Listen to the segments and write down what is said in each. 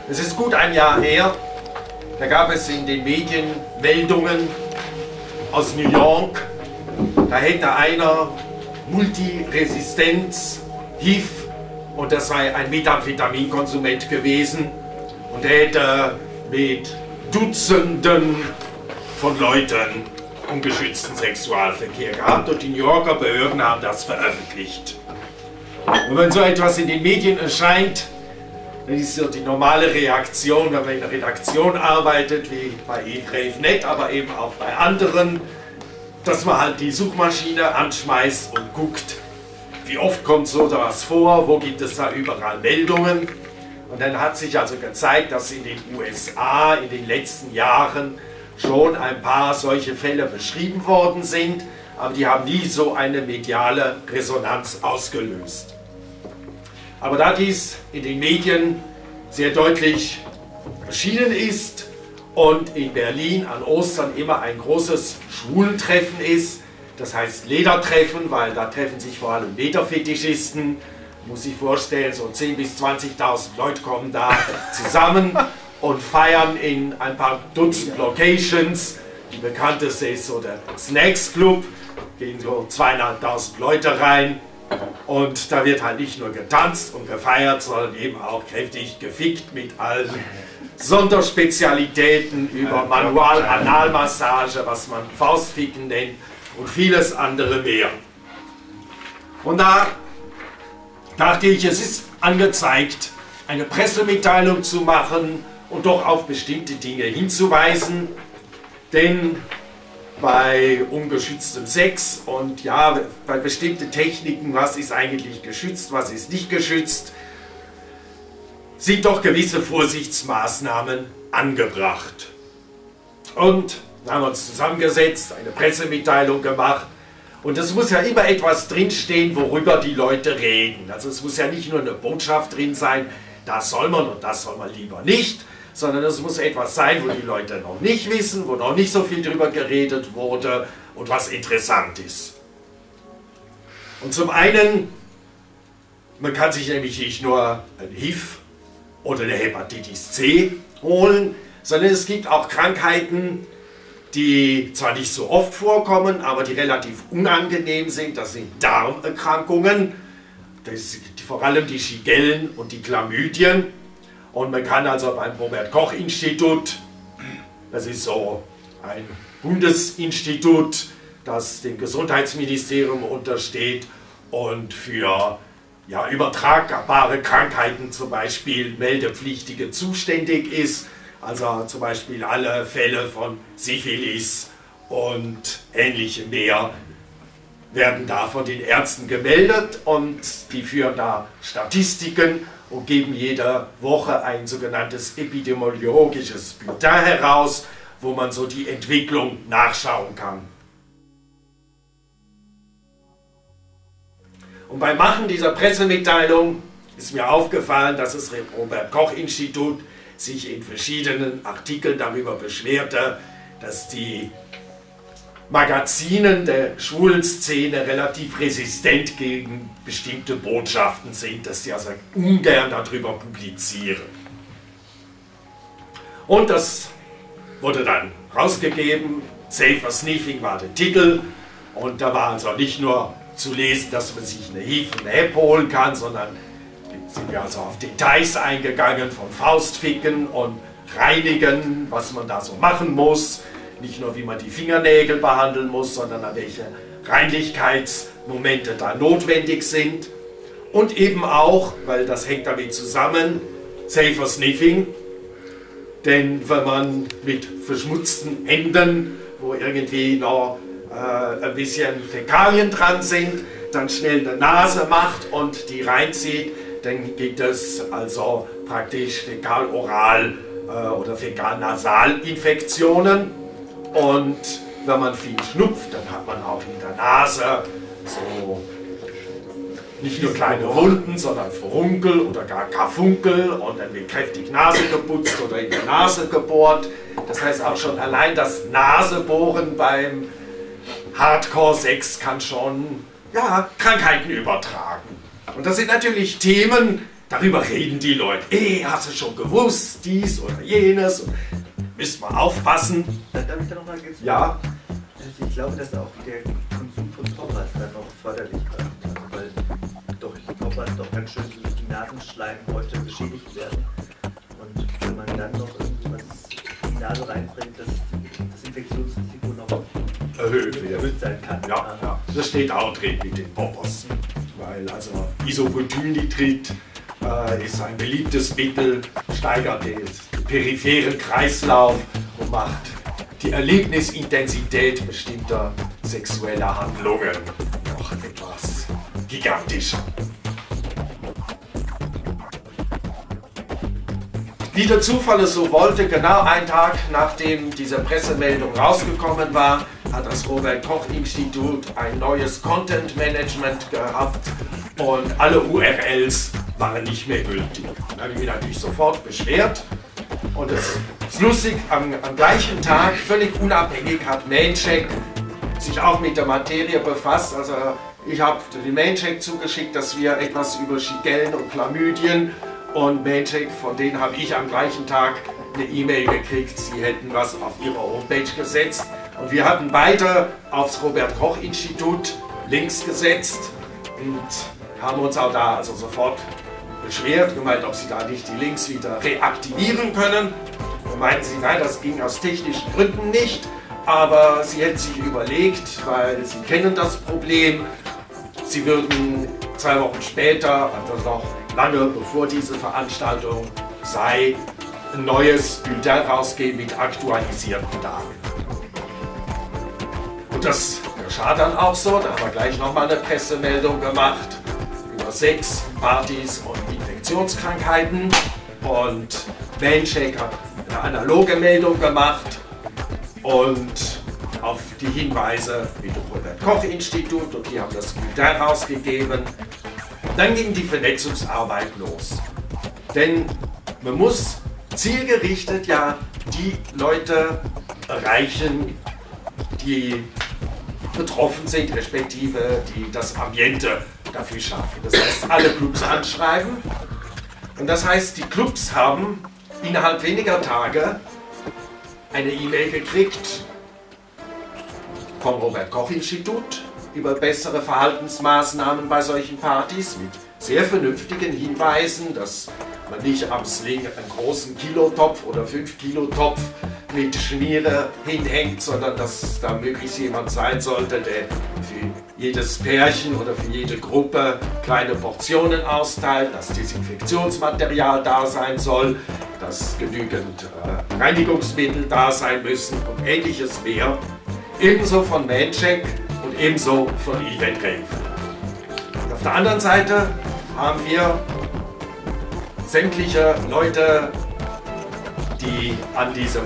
Es ist gut ein Jahr her, da gab es in den Medien Meldungen aus New York, da hätte einer Multiresistenz, HIV, und das sei ein Methamphetaminkonsument gewesen und er hätte mit Dutzenden von Leuten ungeschützten Sexualverkehr gehabt und die New Yorker Behörden haben das veröffentlicht. Und wenn so etwas in den Medien erscheint, dann ist ja die normale Reaktion, wenn man in der Redaktion arbeitet, wie bei eGrave.net, aber eben auch bei anderen, dass man halt die Suchmaschine anschmeißt und guckt, wie oft kommt so etwas vor, wo gibt es da überall Meldungen. Und dann hat sich also gezeigt, dass in den USA in den letzten Jahren schon ein paar solche Fälle beschrieben worden sind, aber die haben nie so eine mediale Resonanz ausgelöst. Aber da dies in den Medien sehr deutlich erschienen ist und in Berlin an Ostern immer ein großes Schwulentreffen ist, das heißt Ledertreffen, weil da treffen sich vor allem Lederfetischisten, muss sich vorstellen, so 10.000 bis 20.000 Leute kommen da zusammen und feiern in ein paar Dutzend Locations. Die bekannteste ist so der Snacks Club, gehen so 2.500 Leute rein. Und da wird halt nicht nur getanzt und gefeiert, sondern eben auch kräftig gefickt mit allen Sonderspezialitäten über Manual-Analmassage, was man Faustficken nennt und vieles andere mehr. Und da dachte ich, es ist angezeigt, eine Pressemitteilung zu machen und doch auf bestimmte Dinge hinzuweisen, denn bei ungeschütztem Sex und ja, bei bestimmten Techniken, was ist eigentlich geschützt, was ist nicht geschützt, sind doch gewisse Vorsichtsmaßnahmen angebracht. Und da haben wir uns zusammengesetzt, eine Pressemitteilung gemacht und es muss ja immer etwas drinstehen, worüber die Leute reden. Also es muss ja nicht nur eine Botschaft drin sein, das soll man und das soll man lieber nicht, sondern es muss etwas sein, wo die Leute noch nicht wissen, wo noch nicht so viel drüber geredet wurde und was interessant ist. Und zum einen, man kann sich nämlich nicht nur ein HIV oder eine Hepatitis C holen, sondern es gibt auch Krankheiten, die zwar nicht so oft vorkommen, aber die relativ unangenehm sind. Das sind Darmerkrankungen, das sind vor allem die Shigellen und die Chlamydien. Und man kann also beim Robert-Koch-Institut, das ist so ein Bundesinstitut, das dem Gesundheitsministerium untersteht und für ja, übertragbare Krankheiten zum Beispiel Meldepflichtige zuständig ist, also zum Beispiel alle Fälle von Syphilis und ähnlichem mehr werden da von den Ärzten gemeldet und die führen da Statistiken und geben jede Woche ein sogenanntes epidemiologisches Bulletin heraus, wo man so die Entwicklung nachschauen kann. Und beim Machen dieser Pressemitteilung ist mir aufgefallen, dass das Robert-Koch-Institut sich in verschiedenen Artikeln darüber beschwerte, dass die Magazinen der schwulen Szene relativ resistent gegen bestimmte Botschaften sind, dass sie also ungern darüber publizieren. Und das wurde dann rausgegeben, Safer Sniffing war der Titel und da war also nicht nur zu lesen, dass man sich eine HIV und eine Hep holen kann, sondern sind wir also auf Details eingegangen von Faustficken und Reinigen, was man da so machen muss. Nicht nur, wie man die Fingernägel behandeln muss, sondern an welche Reinlichkeitsmomente da notwendig sind. Und eben auch, weil das hängt damit zusammen, Safer Sniffing. Denn wenn man mit verschmutzten Händen, wo irgendwie noch ein bisschen Fäkalien dran sind, dann schnell eine Nase macht und die reinzieht, dann gibt es also praktisch Fäkaloral- oder Fäkalnasalinfektionen. Und wenn man viel schnupft, dann hat man auch in der Nase so nicht nur kleine Wunden, sondern Furunkel oder gar Karfunkel und dann wird kräftig Nase geputzt oder in der Nase gebohrt. Das heißt auch schon allein das Nasebohren beim Hardcore-Sex kann schon ja, Krankheiten übertragen. Und das sind natürlich Themen, darüber reden die Leute. Hast du schon gewusst, dies oder jenes? Und müssen wir aufpassen. Darf ich da nochmal jetzt? Ja. Also ich glaube, dass auch der Konsum von Poppers dann noch förderlich wird. Also weil durch Poppers doch ganz schön die Nasenschleimhäute beschädigt werden. Und wenn man dann noch irgendwas in die Nase reinbringt, dass das Infektionsrisiko noch erhöht sein kann. Ja, ja. Das steht auch drin mit den Poppers. Weil also Isobutylnitrit ist ein beliebtes Mittel, steigert den peripheren Kreislauf und macht die Erlebnisintensität bestimmter sexueller Handlungen noch etwas gigantischer. Wie der Zufall es so wollte, genau einen Tag nachdem diese Pressemeldung rausgekommen war, hat das Robert-Koch-Institut ein neues Content-Management gehabt und alle URLs waren nicht mehr gültig. Dann habe ich mich natürlich sofort beschwert. Und es ist lustig, am gleichen Tag, völlig unabhängig, hat Maincheck sich auch mit der Materie befasst. Also ich habe den Maincheck zugeschickt, dass wir etwas über Schigellen und Chlamydien, und Maincheck, von denen habe ich am gleichen Tag eine E-Mail gekriegt, sie hätten was auf ihrer Homepage gesetzt. Und wir hatten beide aufs Robert-Koch-Institut Links gesetzt und haben uns auch da also sofort beschwert, gemeint, ob sie da nicht die Links wieder reaktivieren können. Da meinten sie, nein, das ging aus technischen Gründen nicht, aber sie hätten sich überlegt, weil sie kennen das Problem, sie würden 2 Wochen später, also noch lange bevor diese Veranstaltung sei, ein neues Bulletin rausgeben mit aktualisierten Daten. Und das geschah dann auch so, da haben wir gleich nochmal eine Pressemeldung gemacht über Sex, Partys und Infektionskrankheiten, und Maincheck hat eine analoge Meldung gemacht und auf die Hinweise mit dem Robert-Koch-Institut, und die haben das Bulletin rausgegeben. Dann ging die Vernetzungsarbeit los, denn man muss zielgerichtet ja die Leute erreichen, die betroffen sind, respektive die das Ambiente dafür schaffen. Das heißt, alle Clubs anschreiben, und das heißt, die Clubs haben innerhalb weniger Tage eine E-Mail gekriegt vom Robert-Koch-Institut über bessere Verhaltensmaßnahmen bei solchen Partys mit sehr vernünftigen Hinweisen, dass man nicht am Sling einen großen Kilotopf oder 5-Kilo-Topf mit Schmiere hinhängt, sondern dass da möglichst jemand sein sollte, der für jedes Pärchen oder für jede Gruppe kleine Portionen austeilt, dass Desinfektionsmaterial da sein soll, dass genügend Reinigungsmittel da sein müssen und ähnliches mehr. Ebenso von Maincheck und ebenso von Event Rave. Und auf der anderen Seite haben wir sämtliche Leute, die an diesem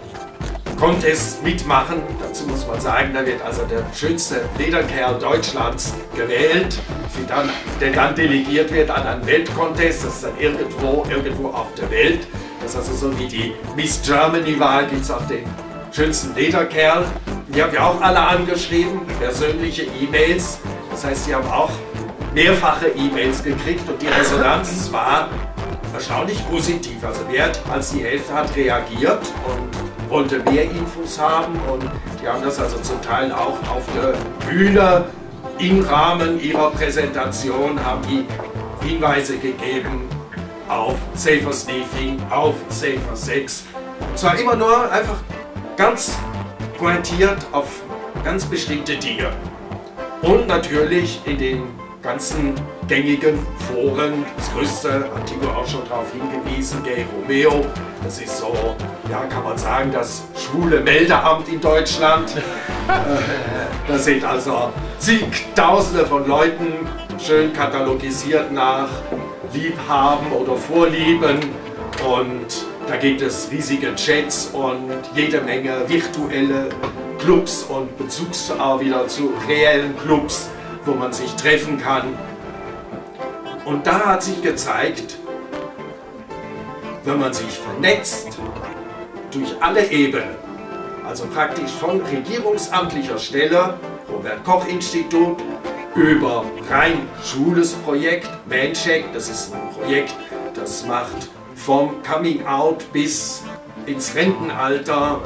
Contest mitmachen. Dazu muss man sagen, da wird also der schönste Lederkerl Deutschlands gewählt, der dann delegiert wird an einen Weltcontest. Das ist dann irgendwo auf der Welt. Das ist also so wie die Miss Germany-Wahl, gibt es auch den schönsten Lederkerl. Die haben wir auch alle angeschrieben, persönliche E-Mails. Das heißt, die haben auch mehrfache E-Mails gekriegt und die Resonanz war erstaunlich positiv. Also mehr als die Hälfte hat reagiert und wollte mehr Infos haben, und die haben das also zum Teil auch auf der Bühne im Rahmen ihrer Präsentation, haben die Hinweise gegeben auf Safer Sniffing, auf Safer Sex. Und zwar immer nur einfach ganz pointiert auf ganz bestimmte Dinge. Und natürlich in den ganzen gängigen Foren, das größte, hat Timo auch schon darauf hingewiesen, Gay Romeo, das ist so, ja, kann man sagen, das schwule Meldeamt in Deutschland. Da sind also zigtausende von Leuten schön katalogisiert nach Liebhaben oder Vorlieben, und da gibt es riesige Chats und jede Menge virtuelle Clubs und Bezugs auch wieder zu reellen Clubs, wo man sich treffen kann. Und da hat sich gezeigt, wenn man sich vernetzt durch alle Ebenen, also praktisch von regierungsamtlicher Stelle, Robert-Koch-Institut, über rein schwules Projekt, Mancheck, das ist ein Projekt, das macht vom Coming Out bis ins Rentenalter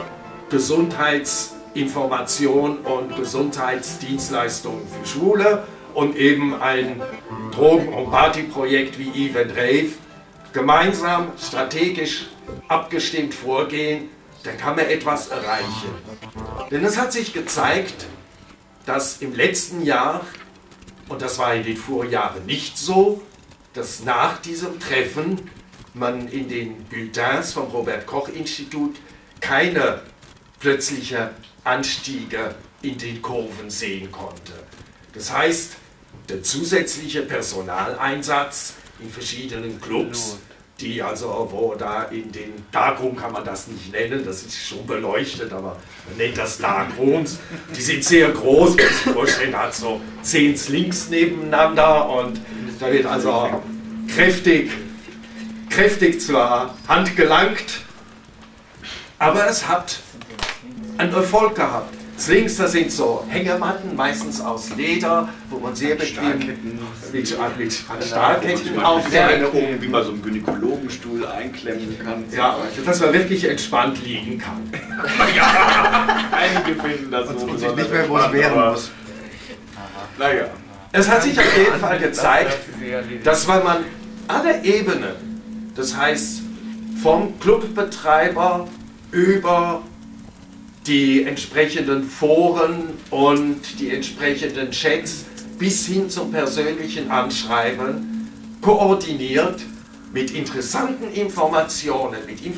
Gesundheitsinformation und Gesundheitsdienstleistungen für Schwule und eben ein Drogen- und Partyprojekt wie Eve and Rave. Gemeinsam, strategisch abgestimmt vorgehen, dann kann man etwas erreichen. Denn es hat sich gezeigt, dass im letzten Jahr, und das war in den Vorjahren nicht so, dass nach diesem Treffen man in den Bulletins vom Robert-Koch-Institut keine plötzliche Anstiege in den Kurven sehen konnte. Das heißt, der zusätzliche Personaleinsatz in verschiedenen Clubs, die also, wo da in den Darkroom kann man das nicht nennen, das ist schon beleuchtet, aber man nennt das Darkrooms, die sind sehr groß, man muss sich vorstellen, da hat so 10 Slinks nebeneinander und da wird also kräftig zur Hand gelangt, aber es hat einen Erfolg gehabt. Slings, das sind so Hängematten, meistens aus Leder, wo man sehr bequem mit Stahlketten aufhängt. Wie man so einen Gynäkologenstuhl einklemmen kann. Ja, dass man wirklich entspannt liegen kann. Ja, einige finden das so. Und sich nicht mehr, wo es wehren muss. Naja. Es hat sich auf jeden Fall gezeigt, dass wenn man alle Ebenen, das heißt vom Clubbetreiber über die entsprechenden Foren und die entsprechenden Chats bis hin zum persönlichen Anschreiben koordiniert mit interessanten Informationen,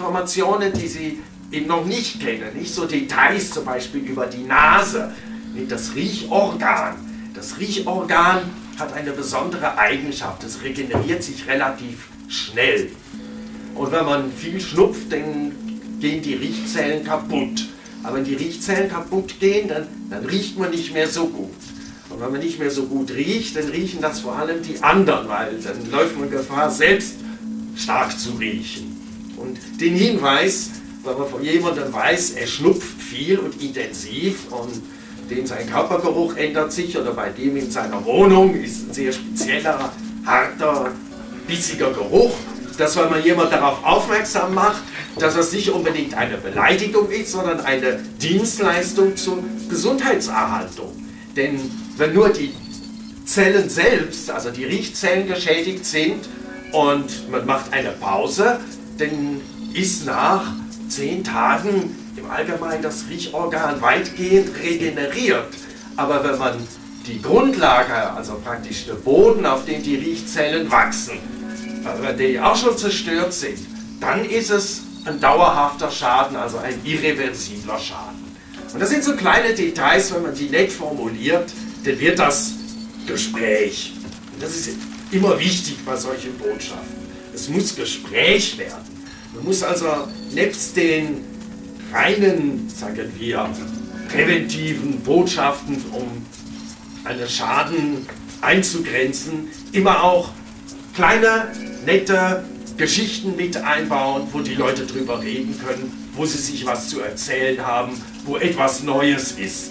die Sie eben noch nicht kennen, nicht so Details zum Beispiel über die Nase, das Riechorgan. Das Riechorgan hat eine besondere Eigenschaft, es regeneriert sich relativ schnell. Und wenn man viel schnupft, dann gehen die Riechzellen kaputt. Aber wenn die Riechzellen kaputt gehen, dann riecht man nicht mehr so gut. Und wenn man nicht mehr so gut riecht, dann riechen das vor allem die anderen, weil dann läuft man Gefahr, selbst stark zu riechen. Und den Hinweis, wenn man von jemandem weiß, er schnupft viel und intensiv und dem sein Körpergeruch ändert sich oder bei dem in seiner Wohnung ist ein sehr spezieller, harter, bissiger Geruch, dass wenn man jemand darauf aufmerksam macht, dass das nicht unbedingt eine Beleidigung ist, sondern eine Dienstleistung zur Gesundheitserhaltung. Denn wenn nur die Zellen selbst, also die Riechzellen geschädigt sind und man macht eine Pause, dann ist nach 10 Tagen im Allgemeinen das Riechorgan weitgehend regeneriert. Aber wenn man die Grundlage, also praktisch der Boden, auf dem die Riechzellen wachsen, wenn die auch schon zerstört sind, dann ist es ein dauerhafter Schaden, also ein irreversibler Schaden. Und das sind so kleine Details, wenn man die nett formuliert, dann wird das Gespräch. Und das ist immer wichtig bei solchen Botschaften. Es muss Gespräch werden. Man muss also nebst den reinen, sagen wir, präventiven Botschaften, um einen Schaden einzugrenzen, immer auch kleine, nette Geschichten mit einbauen, wo die Leute drüber reden können, wo sie sich was zu erzählen haben, wo etwas Neues ist.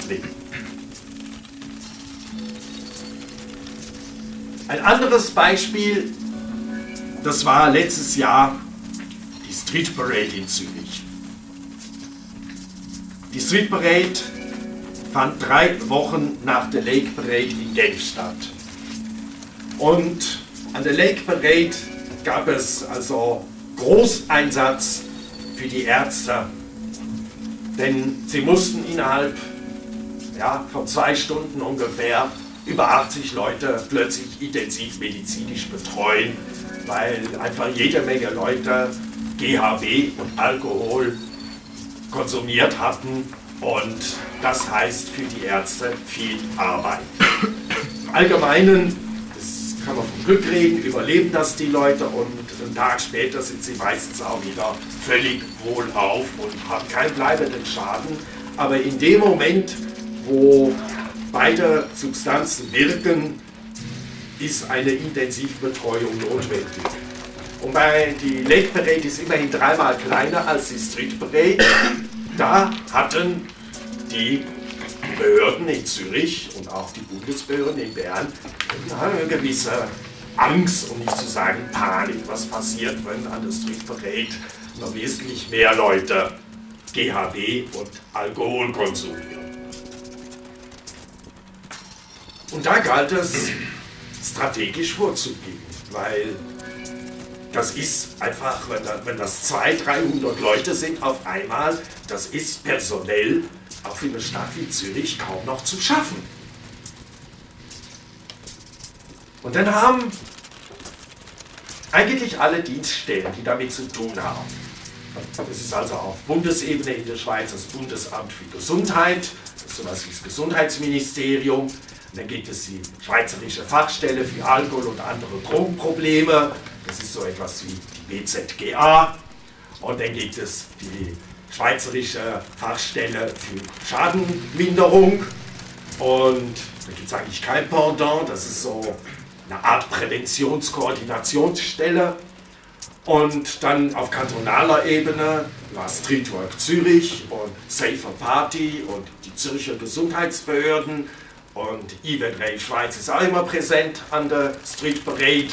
Ein anderes Beispiel, das war letztes Jahr die Street Parade in Zürich. Die Street Parade fand 3 Wochen nach der Lake Parade in Genf statt. Und an der Lake Parade gab es also Großeinsatz für die Ärzte, denn sie mussten innerhalb von 2 Stunden ungefähr über 80 Leute plötzlich intensivmedizinisch betreuen, weil einfach jede Menge Leute GHB und Alkohol konsumiert hatten und das heißt für die Ärzte viel Arbeit. Im Allgemeinen, das kann man vom Glück reden, überleben das die Leute und einen Tag später sind sie meistens auch wieder völlig wohlauf und haben keinen bleibenden Schaden. Aber in dem Moment, wo beide Substanzen wirken, ist eine Intensivbetreuung notwendig. Und die Lake Parade ist immerhin 3-mal kleiner als die Street Parade. Da hatten die die Behörden in Zürich und auch die Bundesbehörden in Bern eine gewisse Angst, um nicht zu sagen Panik, was passiert, wenn an der Street Parade noch wesentlich mehr Leute GHB und Alkohol konsumieren. Und da galt es strategisch vorzugehen, weil das ist einfach, wenn das 200, 300 Leute sind auf einmal, das ist personell auch für eine Stadt wie Zürich kaum noch zu schaffen. Und dann haben eigentlich alle Dienststellen, die damit zu tun haben, das ist also auf Bundesebene in der Schweiz das Bundesamt für Gesundheit, das ist sowas wie das Gesundheitsministerium, und dann gibt es die Schweizerische Fachstelle für Alkohol und andere Drogenprobleme, das ist so etwas wie die BZGA, und dann gibt es die Schweizerische Fachstelle für Schadenminderung, und da gibt es eigentlich kein Pendant, das ist so eine Art Präventionskoordinationsstelle. Und dann auf kantonaler Ebene war Streetwork Zürich und Safer Party und die Zürcher Gesundheitsbehörden, und Event Rave Schweiz ist auch immer präsent an der Street Parade.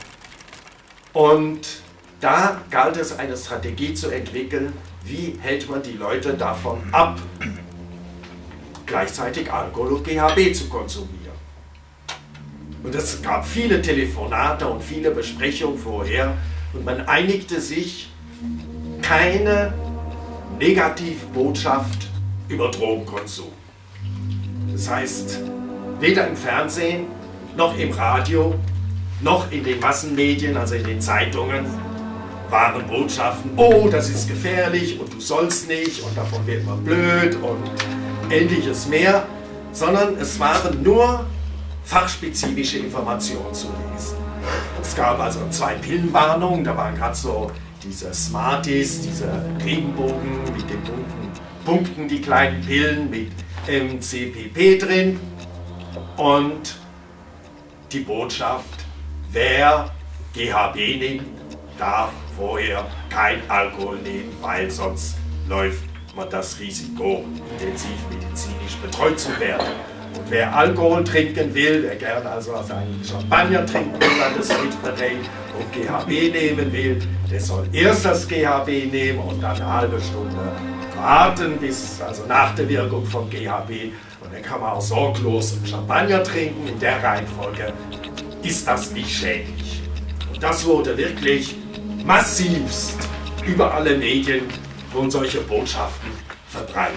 Und da galt es, eine Strategie zu entwickeln, wie hält man die Leute davon ab, gleichzeitig Alkohol und GHB zu konsumieren. Und es gab viele Telefonate und viele Besprechungen vorher, und man einigte sich, keine Negativbotschaft über Drogenkonsum. Das heißt, weder im Fernsehen, noch im Radio, noch in den Massenmedien, also in den Zeitungen, waren Botschaften, oh, das ist gefährlich und du sollst nicht und davon wird man blöd und ähnliches mehr, sondern es waren nur fachspezifische Informationen zu lesen. Es gab also 2 Pillenwarnungen, da waren gerade so diese Smarties, diese Regenbogen mit den bunten Punkten, die kleinen Pillen mit MCPP drin, und die Botschaft, wer GHB nimmt, darf vorher kein Alkohol nehmen, weil sonst läuft man das Risiko, intensivmedizinisch betreut zu werden. Und wer Alkohol trinken will, wer gerne also einen Champagner trinken will an der Street Parade und GHB nehmen will, der soll erst das GHB nehmen und dann eine halbe Stunde warten, bis, also nach der Wirkung vom GHB, und dann kann man auch sorglos einen Champagner trinken. In der Reihenfolge ist das nicht schädlich. Und das wurde wirklich massivst über alle Medien wurden solche Botschaften verbreitet.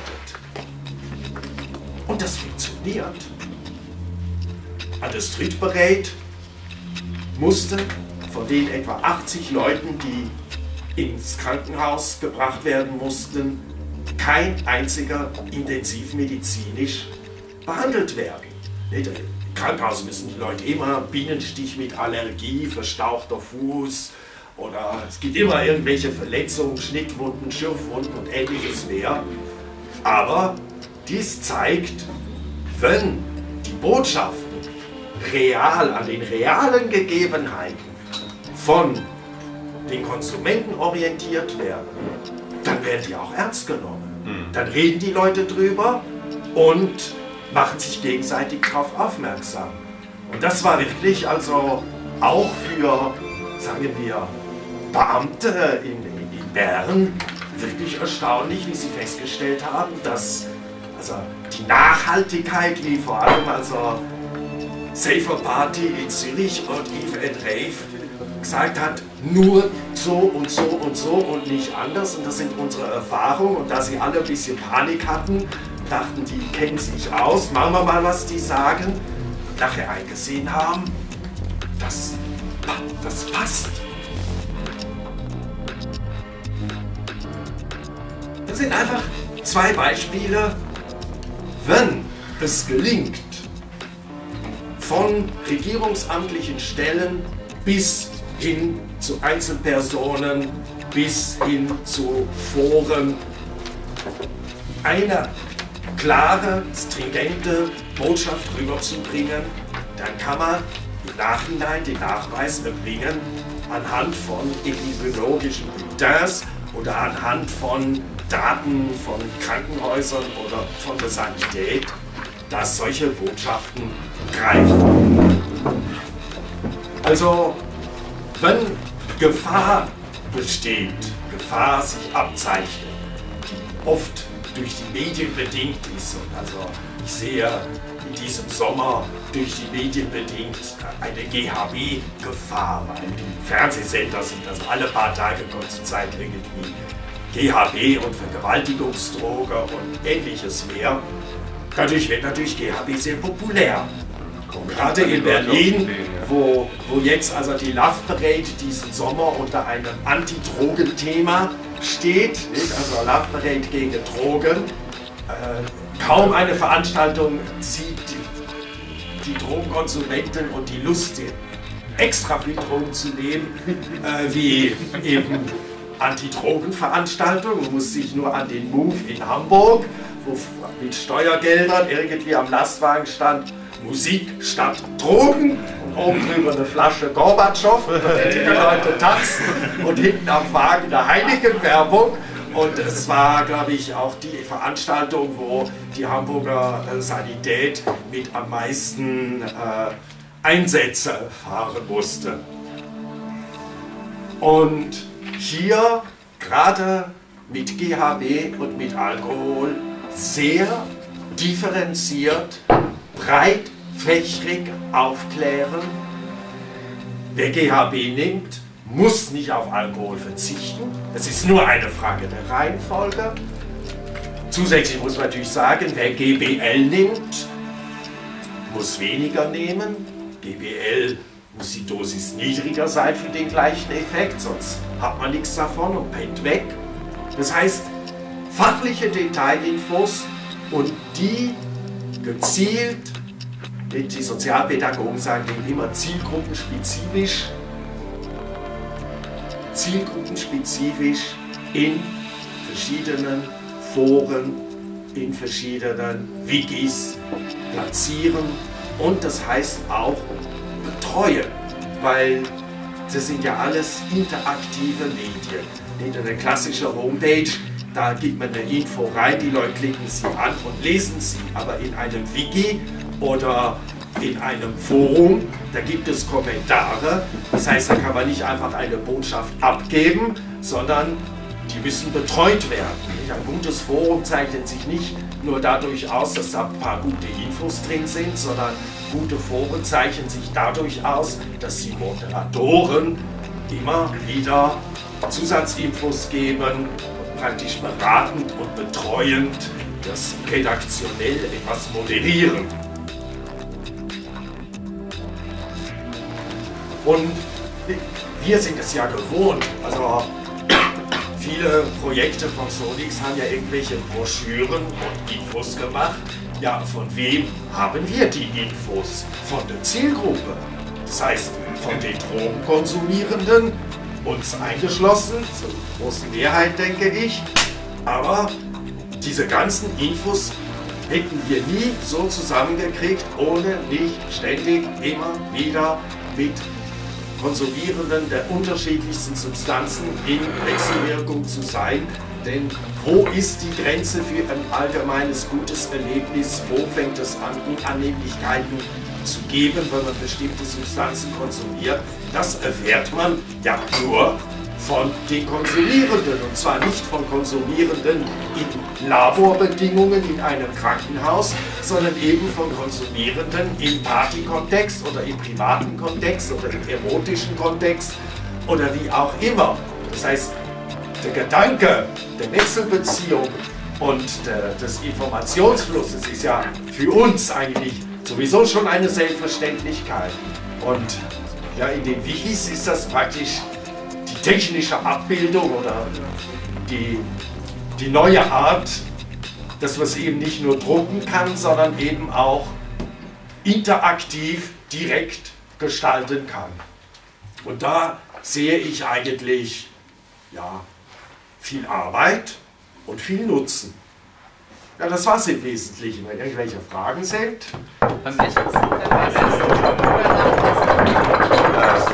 Und das funktioniert. An der Street Parade musste von den etwa 80 Leuten, die ins Krankenhaus gebracht werden mussten, kein einziger intensivmedizinisch behandelt werden. Im Krankenhaus müssen die Leute immer Bienenstich mit Allergie, verstauchter Fuß, oder es gibt immer irgendwelche Verletzungen, Schnittwunden, Schürfwunden und ähnliches mehr. Aber dies zeigt, wenn die Botschaften real an den realen Gegebenheiten von den Konsumenten orientiert werden, dann werden die auch ernst genommen. Dann reden die Leute drüber und machen sich gegenseitig darauf aufmerksam. Und das war wirklich also auch für, sagen wir, Beamte in Bern wirklich erstaunlich, wie sie festgestellt haben, dass also die Nachhaltigkeit, wie vor allem also Safer Party in Zürich und Event Rave gesagt hat, nur so und so und so und nicht anders, und das sind unsere Erfahrungen, und da sie alle ein bisschen Panik hatten, dachten die, kennen sich aus, machen wir mal, was die sagen, und nachher eingesehen haben, das passt. Das sind einfach 2 Beispiele, wenn es gelingt, von regierungsamtlichen Stellen bis hin zu Einzelpersonen, bis hin zu Foren, eine klare, stringente Botschaft rüberzubringen, dann kann man im Nachhinein den Nachweis erbringen, anhand von epidemiologischen Bulletins oder anhand von Daten von Krankenhäusern oder von der Sanität, dass solche Botschaften greifen. Also, wenn Gefahr besteht, Gefahr sich abzeichnet, die oft durch die Medien bedingt ist, und also ich sehe in diesem Sommer durch die Medien bedingt eine GHB-Gefahr, weil die Fernsehsender sind also alle paar Tage kurze Zeit irgendwie GHB und Vergewaltigungsdroge und ähnliches mehr. Dadurch wird natürlich GHB sehr populär. Gerade in Berlin, wo jetzt also die Love Parade diesen Sommer unter einem Anti-Drogen-Thema steht, nicht? Also Love Parade gegen Drogen. Kaum eine Veranstaltung zieht die Drogenkonsumenten und die Lust, extra viel Drogen zu nehmen, wie eben Anti-Drogen-Veranstaltungen. Man muss sich nur an den Move in Hamburg, wo mit Steuergeldern irgendwie am Lastwagen stand, Musik statt Drogen und oben drüber eine Flasche Gorbatschow, und die Leute tanzen und hinten am Wagen eine Heineken-Werbung. Und es war, glaube ich, auch die Veranstaltung, wo die Hamburger Sanität mit am meisten Einsätze fahren musste. Und hier, gerade mit GHB und mit Alkohol, sehr differenziert, breitfächrig aufklären. Wer GHB nimmt, muss nicht auf Alkohol verzichten. Es ist nur eine Frage der Reihenfolge. Zusätzlich muss man natürlich sagen, wer GBL nimmt, muss weniger nehmen. GBL muss die Dosis niedriger sein für den gleichen Effekt, sonst hat man nichts davon und pennt weg. Das heißt, fachliche Detailinfos und die gezielt, die Sozialpädagogen sagen immer zielgruppenspezifisch in verschiedenen Foren, in verschiedenen Wikis platzieren und das heißt auch betreuen, weil das sind ja alles interaktive Medien. Nicht eine klassische Homepage, da gibt man eine Info rein, die Leute klicken sie an und lesen sie, aber in einem Wiki oder in einem Forum, da gibt es Kommentare, das heißt, da kann man nicht einfach eine Botschaft abgeben, sondern die müssen betreut werden. Ein gutes Forum zeichnet sich nicht nur dadurch aus, dass da ein paar gute Infos drin sind, sondern gute Foren zeichnen sich dadurch aus, dass die Moderatoren immer wieder Zusatzinfos geben und praktisch beratend und betreuend das redaktionell etwas moderieren. Und wir sind es ja gewohnt, also viele Projekte von Sonix haben ja irgendwelche Broschüren und Infos gemacht. Ja, von wem haben wir die Infos? Von der Zielgruppe. Das heißt, von den Drogenkonsumierenden, uns eingeschlossen, zur großen Mehrheit denke ich. Aber diese ganzen Infos hätten wir nie so zusammengekriegt, ohne nicht ständig immer wieder mit Konsumierenden der unterschiedlichsten Substanzen in Wechselwirkung zu sein. Denn wo ist die Grenze für ein allgemeines gutes Erlebnis? Wo fängt es an, Unannehmlichkeiten zu geben, wenn man bestimmte Substanzen konsumiert? Das erfährt man ja nur von den Konsumierenden. Und zwar nicht von Konsumierenden in Laborbedingungen in einem Krankenhaus, sondern eben von Konsumierenden im Partykontext oder im privaten Kontext oder im erotischen Kontext oder wie auch immer. Das heißt, der Gedanke der Wechselbeziehung und des Informationsflusses ist ja für uns eigentlich sowieso schon eine Selbstverständlichkeit. Und ja, in den Wikis ist das praktisch die technische Abbildung oder die neue Art, dass man es eben nicht nur drucken kann, sondern eben auch interaktiv direkt gestalten kann. Und da sehe ich eigentlich ja, viel Arbeit und viel Nutzen. Ja, das war es im Wesentlichen. Wenn irgendwelche Fragen sind. An welches